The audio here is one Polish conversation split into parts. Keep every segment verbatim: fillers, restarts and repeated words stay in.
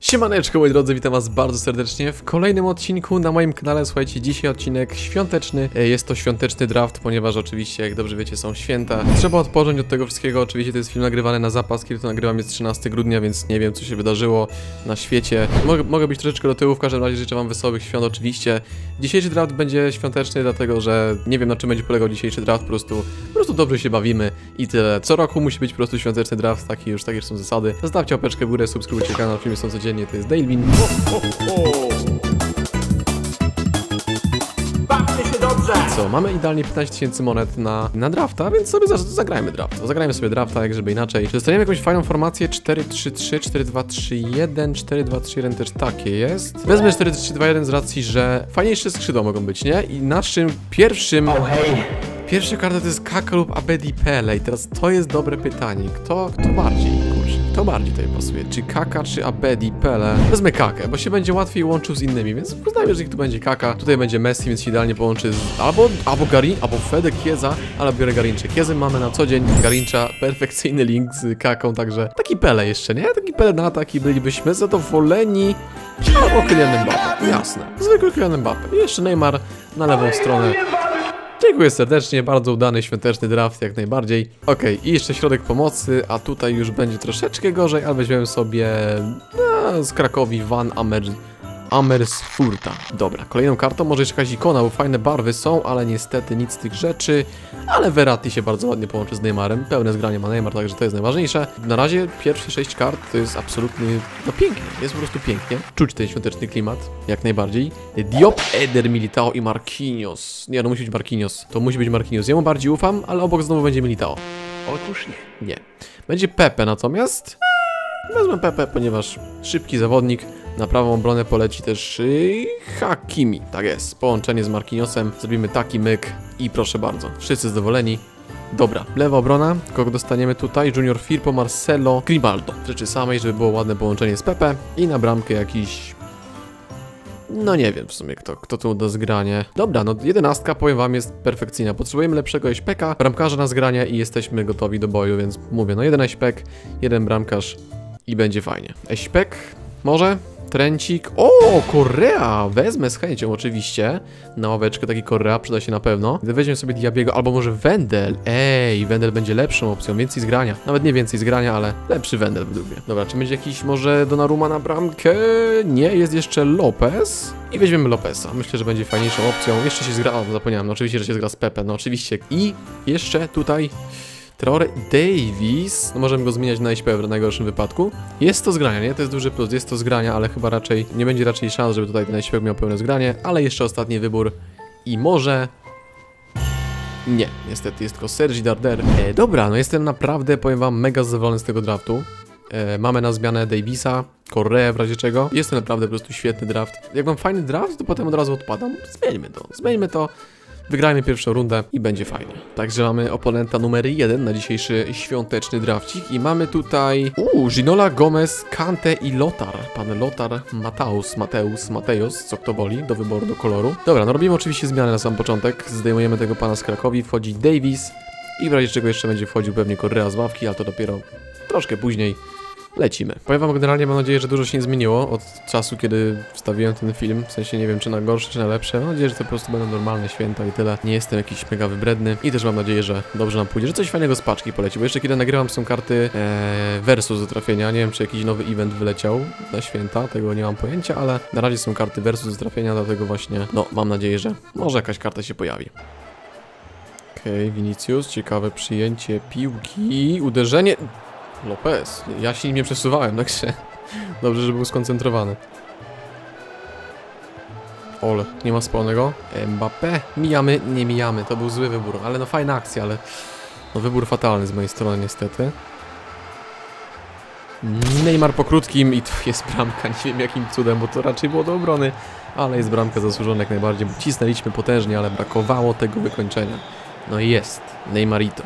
Siemaneczko moi drodzy, witam was bardzo serdecznie w kolejnym odcinku na moim kanale. Słuchajcie, dzisiaj odcinek świąteczny. Jest to świąteczny draft, ponieważ oczywiście, jak dobrze wiecie, są święta. Trzeba odpocząć od tego wszystkiego. Oczywiście to jest film nagrywany na zapas, kiedy to nagrywam jest trzynastego grudnia, więc nie wiem, co się wydarzyło na świecie. Mogę, mogę być troszeczkę do tyłu, w każdym razie życzę wam wesołych świąt oczywiście. Dzisiejszy draft będzie świąteczny, dlatego że nie wiem, na czym będzie polegał dzisiejszy draft, po prostu, po prostu dobrze się bawimy i tyle. Co roku musi być po prostu świąteczny draft, taki już, takie już są zasady. Zostawcie łapeczkę w górę, subskrybujcie kanał, filmy są codziennie. To jest Dalewin. Bawcie się dobrze! Co, mamy idealnie piętnaście tysięcy monet na, na drafta, więc sobie za, zagrajmy drafta. Zagrajmy sobie drafta, jak żeby inaczej. Czy dostaniemy jakąś fajną formację? cztery trzy trzy, cztery dwa trzy jeden, cztery dwa trzy jeden też takie jest. Wezmę cztery trzy dwa jeden z racji, że fajniejsze skrzydła mogą być, nie? I naszym pierwszym... Oh, hej! Pierwsza karta to jest Kaka lub Abedi Pele. I teraz to jest dobre pytanie. Kto, kto bardziej, kurczę, kto bardziej tutaj pasuje? Czy Kaka, czy Abedi Pele? Wezmę Kakę, bo się będzie łatwiej łączył z innymi, więc uznajmy, że tu będzie Kaka. Tutaj będzie Messi, więc się idealnie połączy z albo, albo Garin, albo Fede, Chiesa, ale biorę Garincze. Chiesy mamy na co dzień, Garincza, perfekcyjny link z Kaką, także taki Pele jeszcze, nie? Taki Pele na ataki bylibyśmy zadowoleni. Albo Kylian Mbappé, jasne. Zwykły Kylian Mbappé. I jeszcze Neymar na lewą stronę. Dziękuję serdecznie, bardzo udany świąteczny draft, jak najbardziej. Okej, okay, i jeszcze środek pomocy, a tutaj już będzie troszeczkę gorzej, ale weźmiemy sobie no, z Krakowi Van Amer... Amersfoorta. Dobra, kolejną kartą może jeszcze jakaś ikona, bo fajne barwy są, ale niestety nic z tych rzeczy. Ale Verratti się bardzo ładnie połączy z Neymarem. Pełne zgranie ma Neymar, także to jest najważniejsze. Na razie pierwsze sześć kart to jest absolutnie, no pięknie, jest po prostu pięknie. Czuć ten świąteczny klimat, jak najbardziej. Diop, Eder, Militao i Marquinhos. Nie, no musi być Marquinhos. To musi być Marquinhos. Ja mu bardziej ufam, ale obok znowu będzie Militao. Otóż nie. Nie. Będzie Pepe natomiast. Wezmę Pepe, ponieważ szybki zawodnik. Na prawą obronę poleci też yy, Hakimi. Tak jest. Połączenie z Marquinhosem. Zrobimy taki myk i proszę bardzo. Wszyscy zadowoleni. Dobra, lewa obrona. Kogo dostaniemy tutaj? Junior Firpo, Marcelo, Grimaldo. Rzeczy samej, żeby było ładne połączenie z Pepe. I na bramkę jakiś... No nie wiem w sumie kto, kto tu do zgrania. Dobra, no jedenastka powiem wam jest perfekcyjna. Potrzebujemy lepszego eśpeka, bramkarza na zgranie i jesteśmy gotowi do boju, więc mówię, no jeden eśpek, jeden bramkarz i będzie fajnie. Eśpek? Może? Trencik. O, Korea! Wezmę z chęcią oczywiście. Na ławeczkę taki Korea przyda się na pewno. Weźmiemy sobie Diabiego albo może Wendel. Ej, Wendel będzie lepszą opcją. Więcej zgrania. Nawet nie więcej zgrania, ale lepszy Wendel według mnie. Dobra, czy będzie jakiś może Donnarumma na bramkę? Nie, jest jeszcze Lopez. I weźmiemy Lopeza. Myślę, że będzie fajniejszą opcją. Jeszcze się zgra... O, zapomniałem. No oczywiście, że się zgra z Pepe. No oczywiście. I jeszcze tutaj... Traore Davis, no możemy go zmieniać na I P w najgorszym wypadku. Jest to zgrania, nie? To jest duży plus, jest to zgrania, ale chyba raczej nie będzie raczej szans, żeby tutaj ten I P miał pełne zgranie, ale jeszcze ostatni wybór i może... Nie, niestety jest tylko Sergi Darder. E, dobra, no jestem naprawdę, powiem wam, mega zadowolony z tego draftu. E, mamy na zmianę Davisa, Correa w razie czego. Jest to naprawdę po prostu świetny draft. Jak mam fajny draft, to potem od razu odpadam. Zmieńmy to, zmieńmy to. Wygrajmy pierwszą rundę i będzie fajnie. Także mamy oponenta numer jeden na dzisiejszy świąteczny drafcik i mamy tutaj uuu, Ginola, Gomez, Kante i Lothar. Pan Lothar Matthäus, Mateusz, Mateusz, co kto woli, do wyboru, do koloru. Dobra, no robimy oczywiście zmianę na sam początek. Zdejmujemy tego pana z Krakowi, wchodzi Davis i w razie czego jeszcze będzie wchodził pewnie Correa z ławki, ale to dopiero troszkę później. Lecimy. Powiem wam generalnie, mam nadzieję, że dużo się nie zmieniło od czasu, kiedy wstawiłem ten film. W sensie nie wiem, czy na gorsze, czy na lepsze. Mam nadzieję, że to po prostu będą normalne święta i tyle. Nie jestem jakiś mega wybredny. I też mam nadzieję, że dobrze nam pójdzie, że coś fajnego z paczki poleci. Bo jeszcze kiedy nagrywam, są karty ee, versus do trafienia. Nie wiem, czy jakiś nowy event wyleciał na święta. Tego nie mam pojęcia, ale na razie są karty versus do trafienia, dlatego właśnie, no, mam nadzieję, że może jakaś karta się pojawi. Okej, okay, Vinicius. Ciekawe przyjęcie piłki. Uderzenie... Lopez. Ja się nim nie przesuwałem, także dobrze, że był skoncentrowany. Ole, nie ma spalonego. Mbappé. Mijamy, nie mijamy. To był zły wybór, ale no fajna akcja, ale no wybór fatalny z mojej strony niestety. Neymar po krótkim i tu jest bramka. Nie wiem jakim cudem, bo to raczej było do obrony, ale jest bramka zasłużona jak najbardziej. Cisnęliśmy potężnie, ale brakowało tego wykończenia. No i jest. Neymarito.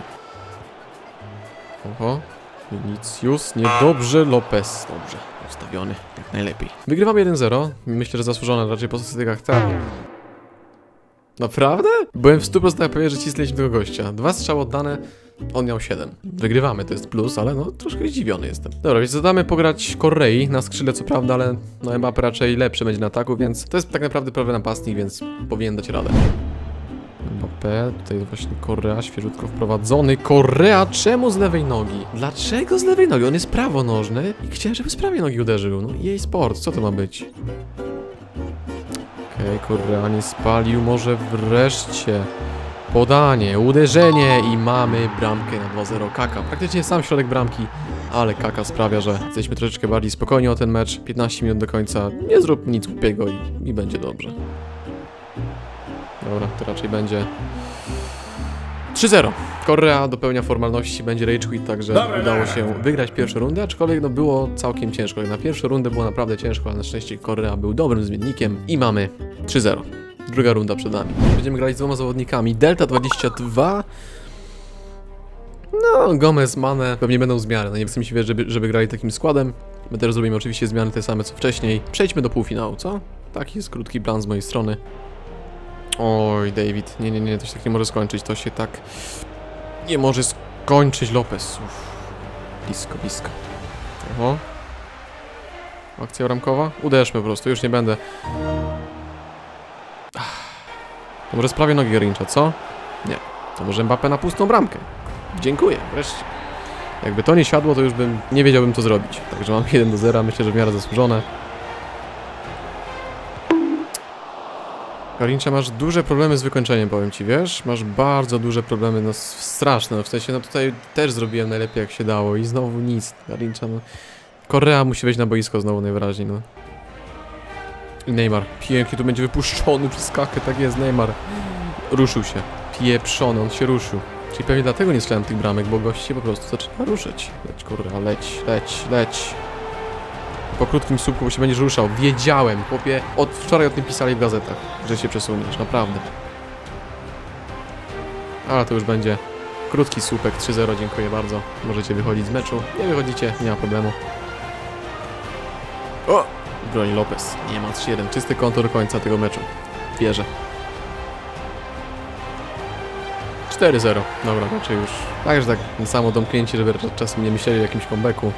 Oho. Vinicius, niedobrze, Lopez, dobrze, ustawiony, jak najlepiej. Wygrywam jeden zero, myślę, że zasłużone raczej po statystykach, tak. Naprawdę? Byłem w stu procentach pewien, że cisnęliśmy tego gościa. Dwa strzały oddane, On miał siedem. Wygrywamy, to jest plus, ale no troszkę zdziwiony jestem. Dobra, więc zadamy pograć Korei na skrzydle, co prawda, ale no Mbappé raczej lepszy będzie na ataku, więc to jest tak naprawdę prawy napastnik, więc powinien dać radę. Mbappé, tutaj właśnie Korea, świeżutko wprowadzony. Korea, czemu z lewej nogi? Dlaczego z lewej nogi? On jest prawonożny i chciałem, żeby z prawej nogi uderzył. No jej sport, co to ma być? Okej, okay, Korea nie spalił, może wreszcie podanie, uderzenie i mamy bramkę na dwa zero. Kaka, praktycznie sam środek bramki, ale Kaka sprawia, że jesteśmy troszeczkę bardziej spokojni o ten mecz. piętnaście minut do końca, nie zrób nic głupiego i, i będzie dobrze. Dobra, to raczej będzie trzy zero. Korea dopełnia formalności, będzie rage quit, także dobra, udało się wygrać pierwszą rundę, aczkolwiek no było całkiem ciężko. Na pierwszą rundę było naprawdę ciężko, ale na szczęście Korea był dobrym zmiennikiem i mamy trzy zero. Druga runda przed nami. Będziemy grać z dwoma zawodnikami. Delta dwadzieścia dwa. No, Gomez, Mane pewnie będą zmiany. No nie chcę mi się wierzyć, żeby, żeby grali takim składem. My też zrobimy oczywiście zmiany te same co wcześniej. Przejdźmy do półfinału, co? Taki jest krótki plan z mojej strony. Oj, David. Nie, nie, nie, to się tak nie może skończyć. To się tak nie może skończyć. Lopez. Uff. Blisko, blisko. Oho. Akcja bramkowa? Uderzmy po prostu, już nie będę. To może sprawię nogi Garrincha, co? Nie. To może Mbappé na pustą bramkę. Dziękuję, wreszcie. Jakby to nie siadło, to już bym nie wiedziałbym co zrobić. Także mam jeden do zera, myślę, że w miarę zasłużone. Garrincha, masz duże problemy z wykończeniem, powiem ci, wiesz? Masz bardzo duże problemy, no straszne. No, w sensie, no tutaj też zrobiłem najlepiej jak się dało i znowu nic. Garrincha, no... Korea musi wejść na boisko znowu najwyraźniej, no. I Neymar. Pięknie tu będzie wypuszczony przez Kakę, tak jest, Neymar. Ruszył się. Pieprzony, on się ruszył. Czyli pewnie dlatego nie strzelam tych bramek, bo gość się po prostu zaczyna ruszyć. Leć, kurwa, leć, leć, leć. Po krótkim słupku bo się będziesz ruszał. Wiedziałem, chłopie. Od wczoraj o tym pisali w gazetach, że się przesuniesz, naprawdę. Ale to już będzie krótki słupek, trzy zero, dziękuję bardzo. Możecie wychodzić z meczu. Nie wychodzicie, nie ma problemu. O! Broni Lopez. Nie ma trzy jeden. Czysty konto do końca tego meczu. Bierze. cztery zero. Dobra, raczej już. Także tak samo domknięcie, żeby czasem nie myśleli o jakimś comebacku.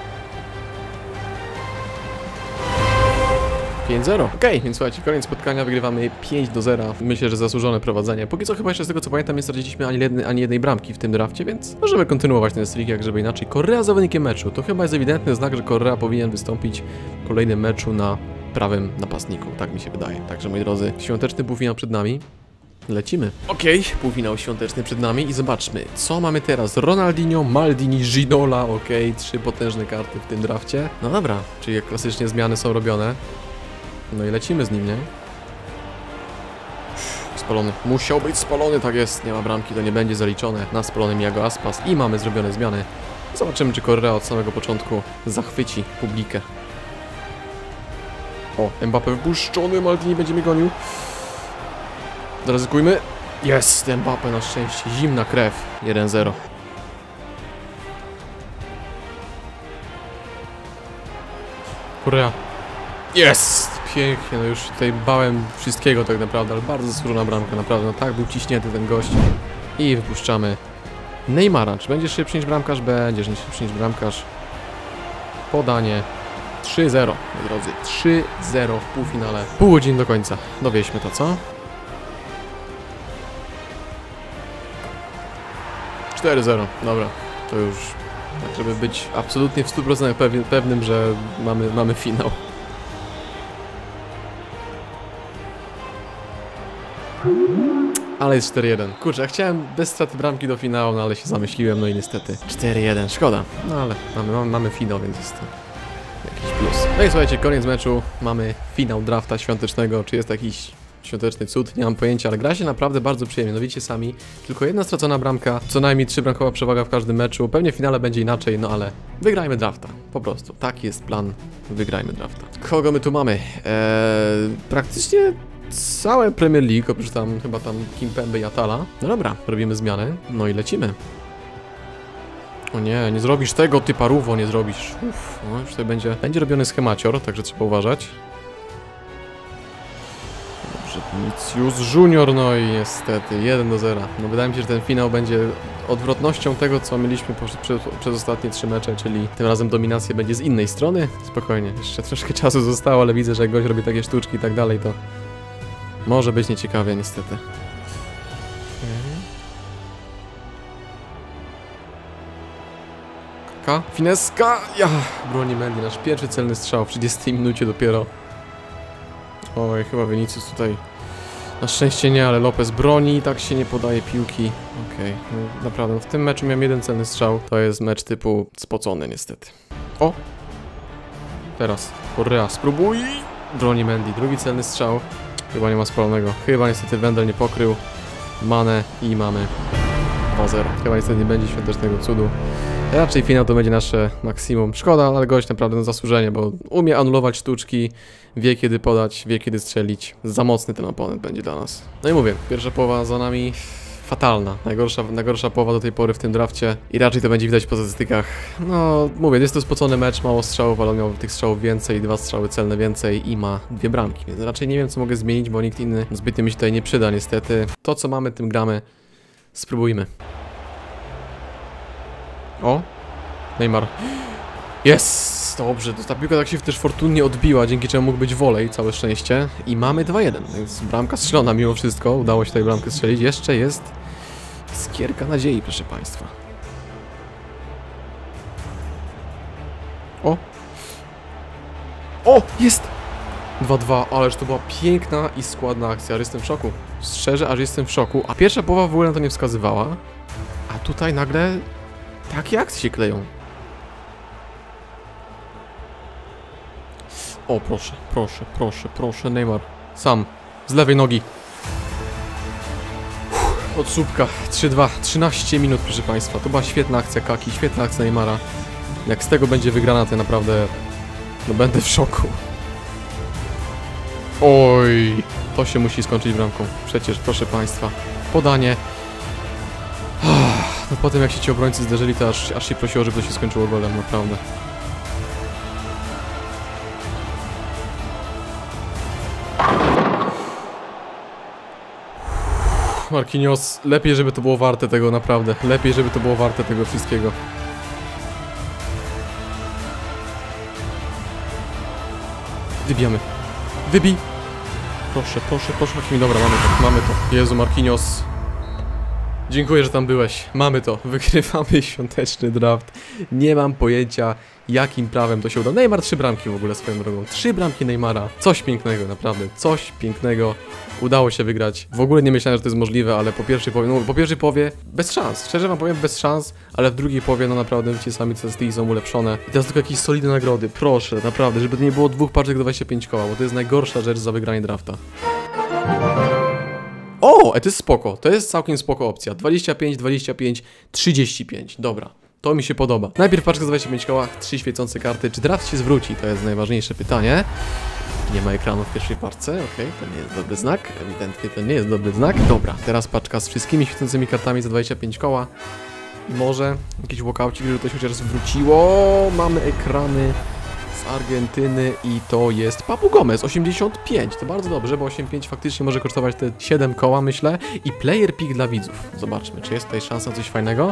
pięć zero. Okej, okay, więc słuchajcie, koniec spotkania, wygrywamy pięć do zera. Myślę, że zasłużone prowadzenie. Póki co chyba jeszcze z tego co pamiętam nie straciliśmy ani jednej, ani jednej bramki w tym drafcie, więc możemy kontynuować ten streak, jak żeby inaczej. Korea zawodnikiem meczu. To chyba jest ewidentny znak, że Korea powinien wystąpić w kolejnym meczu na prawym napastniku. Tak mi się wydaje. Także moi drodzy, świąteczny półfinał przed nami. Lecimy. Okej, okay, półfinał świąteczny przed nami i zobaczmy, co mamy teraz. Ronaldinho, Maldini, Ginola, okej, okay, trzy potężne karty w tym drafcie. No dobra, czyli jak klasycznie zmiany są robione. No i lecimy z nim, nie? Spalony. Musiał być spalony, tak jest. Nie ma bramki, to nie będzie zaliczone. Na spalonym Iago Aspas i mamy zrobione zmiany. Zobaczymy, czy Korea od samego początku zachwyci publikę. O, Mbappé wypuszczony, Maldini będzie mnie gonił. Zaryzykujmy. Jest, Mbappé na szczęście. Zimna krew. jeden zero. Korea. Jest! Pięknie, no już tutaj bałem wszystkiego tak naprawdę, ale bardzo zasłużona bramka, naprawdę. No tak, był ciśnięty ten gość. I wypuszczamy Neymara. Czy będzie szybszy niż bramkarz? Będzie szybszy niż bramkarz. Podanie. trzy zero, moi drodzy. trzy zero w półfinale. Pół godziny do końca. Dowieźmy to, co? cztery zero. Dobra, to już tak, żeby być absolutnie w stu procentach pewnym, że mamy, mamy finał. Ale jest cztery jeden. Kurczę, ja chciałem bez straty bramki do finału, no ale się zamyśliłem, no i niestety cztery jeden. Szkoda. No ale mamy, mamy, mamy finał, więc jest to jakiś plus. No i słuchajcie, koniec meczu. Mamy finał drafta świątecznego. Czy jest jakiś świąteczny cud? Nie mam pojęcia, ale gra się naprawdę bardzo przyjemnie. No widzicie sami, tylko jedna stracona bramka, co najmniej trzy bramkowa przewaga w każdym meczu. Pewnie w finale będzie inaczej, no ale wygrajmy drafta. Po prostu. Taki jest plan. Wygrajmy drafta. Kogo my tu mamy? Eee, praktycznie całe Premier League, oprócz tam chyba tam Kimpembe i Atala. No dobra, robimy zmiany. No i lecimy. O nie, nie zrobisz tego, ty parówo, nie zrobisz. Uff, no już tutaj będzie, będzie robiony schemacior, także trzeba uważać. Dobrze, Vinicius Junior, no i niestety jeden do zera. No wydaje mi się, że ten finał będzie odwrotnością tego, co mieliśmy przez, przez, przez ostatnie trzy mecze, czyli tym razem dominacja będzie z innej strony. Spokojnie, jeszcze troszkę czasu zostało, ale widzę, że jak gość robi takie sztuczki i tak dalej, to może być nieciekawie niestety. Kaka, fineska, ja, broni Mendy, nasz pierwszy celny strzał w trzydziestej minucie dopiero. Oj, chyba Vinicius tutaj na szczęście nie, ale Lopez broni i tak się nie podaje piłki. Okej, okay. No, naprawdę, w tym meczu miałem jeden celny strzał. To jest mecz typu spocony niestety. O! Teraz Correa, spróbuj! Broni Mendy, drugi celny strzał. Chyba nie ma spalonego. Chyba niestety Wendel nie pokrył. Mane i mamy dwa zero. Chyba niestety nie będzie świątecznego cudu. Raczej finał to będzie nasze maksimum. Szkoda, ale gość naprawdę na zasłużenie, bo umie anulować sztuczki, wie kiedy podać, wie kiedy strzelić. Za mocny ten oponent będzie dla nas. No i mówię, pierwsza połowa za nami fatalna. Najgorsza, najgorsza połowa do tej pory w tym drafcie i raczej to będzie widać po statystykach. No, mówię, jest to spocony mecz, mało strzałów, ale on miał tych strzałów więcej, dwa strzały celne więcej i ma dwie bramki. Więc raczej nie wiem, co mogę zmienić, bo nikt inny zbytnio mi się tutaj nie przyda niestety. To, co mamy, tym gramy. Spróbujmy. O! Neymar. Jest! Dobrze, ta piłka tak się też fortunnie odbiła, dzięki czemu mógł być volej, całe szczęście. I mamy dwa jeden, więc bramka strzelona mimo wszystko. Udało się tutaj bramkę strzelić. Jeszcze jest iskierka nadziei, proszę państwa. O! O! Jest! dwa dwa, ależ to była piękna i składna akcja. Aż jestem w szoku. Szczerze, aż jestem w szoku. A pierwsza połowa w ogóle na to nie wskazywała. A tutaj nagle takie akcje się kleją. O, proszę, proszę, proszę, proszę, Neymar. Sam, z lewej nogi. Uff, od słupka, trzy dwa, trzynaście minut, proszę państwa. To była świetna akcja Kaki, świetna akcja Neymara. Jak z tego będzie wygrana, to naprawdę, no będę w szoku. Oj, to się musi skończyć bramką. Przecież, proszę państwa, podanie. No potem jak się ci obrońcy zderzyli, to aż, aż się prosiło, żeby to się skończyło golem, naprawdę. Marquinhos, lepiej żeby to było warte tego, naprawdę. Lepiej żeby to było warte tego wszystkiego. Wybijamy. Wybij! Proszę, proszę, proszę, Hakimi, dobra, mamy to, mamy to. Jezu, Marquinhos. Dziękuję, że tam byłeś. Mamy to. Wygrywamy świąteczny draft. Nie mam pojęcia, jakim prawem to się uda. Neymar trzy bramki w ogóle swoją drogą. Trzy bramki Neymara. Coś pięknego, naprawdę. Coś pięknego. Udało się wygrać. W ogóle nie myślałem, że to jest możliwe, ale po pierwszej połowie, no po pierwszej połowie bez szans. Szczerze wam powiem, bez szans, ale w drugiej połowie, no naprawdę, ci sami statystyki są ulepszone. I teraz tylko jakieś solidne nagrody. Proszę, naprawdę, żeby to nie było dwóch paczek do dwudziestu pięciu koła, bo to jest najgorsza rzecz za wygranie drafta. O, to jest spoko, to jest całkiem spoko opcja. dwadzieścia pięć, dwadzieścia pięć, trzydzieści pięć. Dobra, to mi się podoba. Najpierw paczka z dwudziestu pięciu kołach, trzy świecące karty. Czy draft się zwróci? To jest najważniejsze pytanie. Nie ma ekranu w pierwszej paczce, okej, okay, to nie jest dobry znak. Ewidentnie to nie jest dobry znak. Dobra, teraz paczka z wszystkimi świecącymi kartami za dwadzieścia pięć koła. Może jakiś walkoucik, żeby to się chociaż zwróciło. Mamy ekrany z Argentyny i to jest Papu Gomez, osiemdziesiąt pięć. To bardzo dobrze, bo osiemdziesiąt pięć faktycznie może kosztować te siedem koła, myślę. I player pick dla widzów. Zobaczmy, czy jest tutaj szansa na coś fajnego.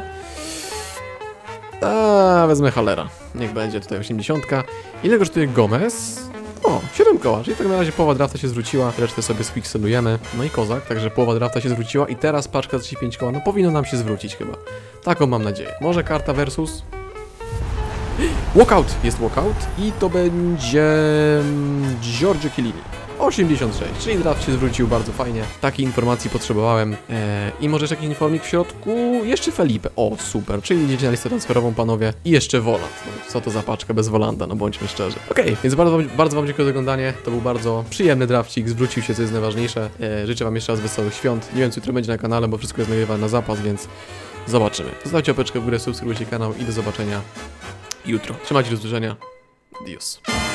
A, wezmę Hallera. Niech będzie tutaj osiemdziesiątka. Ile kosztuje Gomez? O, siedem koła, czyli tak na razie połowa drafta się zwróciła, resztę sobie squixelujemy. No i kozak, także połowa drafta się zwróciła i teraz paczka z trzydziestu pięciu koła, no powinno nam się zwrócić chyba. Taką mam nadzieję. Może karta versus... Walkout! Jest walkout i to będzie... Giorgio Chiellini. osiemdziesiąt sześć, czyli draft się zwrócił bardzo fajnie. Takiej informacji potrzebowałem. Eee, I może jeszcze jakiś informik w środku? Jeszcze Felipe. O, super, czyli idziecie na listę transferową, panowie. I jeszcze Voland. No, co to za paczka bez Volanda, no bądźmy szczerzy. Okej, okay, więc bardzo, bardzo wam dziękuję za oglądanie. To był bardzo przyjemny drafcik, zwrócił się, co jest najważniejsze. Eee, życzę wam jeszcze raz wesołych świąt. Nie wiem, co jutro będzie na kanale, bo wszystko jest nagrywane na zapas, więc zobaczymy. Zostawcie łapeczkę w górę, subskrybujcie kanał i do zobaczenia jutro. Trzymajcie się, do usłyszenia. Adios.